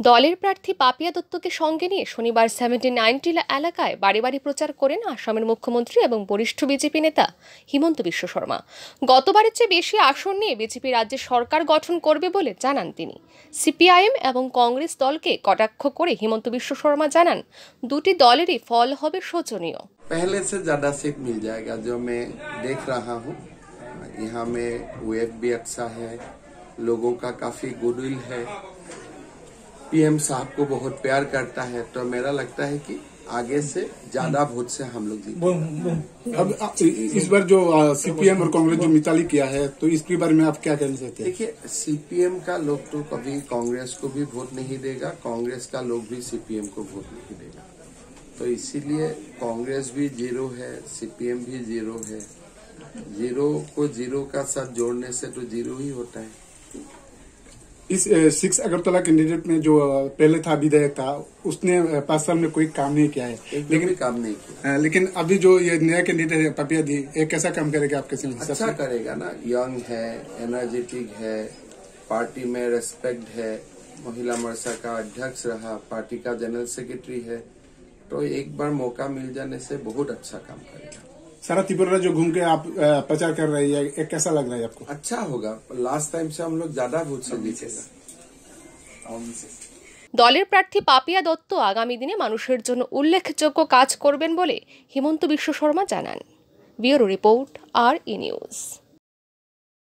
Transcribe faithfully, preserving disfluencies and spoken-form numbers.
দলের প্রার্থী পাপিয়া দত্তকে সঙ্গে নিয়ে শনিবার সেভেন্টি নাইন টিলা এলাকায় বাড়ি বাড়ি প্রচার করেন আসামের মুখ্যমন্ত্রী এবং বরিষ্ঠ বিজেপি নেতা হিমন্ত বিশ্ব শর্মা। গতবারের চেয়ে বেশি আসন নিয়ে বিজেপি রাজ্যে সরকার গঠন করবে বলে জানান তিনি। সিপিআইএম এবং কংগ্রেস দলকে কটাক্ষ করে হিমন্ত বিশ্ব শর্মা জানান, দুটি দলেরই ফল হবে শোচনীয়। पहले से ज्यादा सीट मिल जाएगा जो मैं देख रहा हूँ। यहाँ में वेव भी अच्छा है, लोगों का काफी गुडविल है, पीएम साहब को बहुत प्यार करता है, तो मेरा लगता है कि आगे से ज्यादा वोट से हम लोग जीतेंगे। अब इस बार जो सीपीएम और कांग्रेस जो मिताली किया है, तो इसके बारे में आप क्या कहना चाहते हैं? देखिए, सीपीएम का लोग तो कभी कांग्रेस को भी वोट नहीं देगा, कांग्रेस का लोग भी सीपीएम को वोट नहीं देगा, तो इसीलिए कांग्रेस भी जीरो है, सीपीएम भी जीरो है। जीरो को जीरो का साथ जोड़ने से तो जीरो ही होता है। इस सिक्स अगरतला कैंडिडेट में जो पहले था विधायक था, उसने पांच साल में कोई काम नहीं किया है, लेकिन भी काम नहीं किया। लेकिन अभी जो ये नया कैंडिडेट है पापिया दी, ये कैसा काम करेगा आपके समझ? अच्छा करेगा ना, यंग है, एनर्जेटिक है, पार्टी में रेस्पेक्ट है, महिला मोर्चा का अध्यक्ष रहा, पार्टी का जनरल सेक्रेटरी है, तो एक बार मौका मिल जाने से बहुत अच्छा काम करेगा। सारा त्रिपुरा जो घूम के आप प्रचार कर रहे हैं, ये कैसा लग रहा है आपको? अच्छा होगा, लास्ट टाइम से हम लोग ज्यादा वोट से जीतेगा। দলের প্রার্থী পাপিয়া দত্ত আগামী দিনে মানুষের জন্য উল্লেখযোগ্য কাজ করবেন বলে হিমন্ত বিশ্ব শর্মা জানান। ব্যুরো রিপোর্ট, আর ই নিউজ।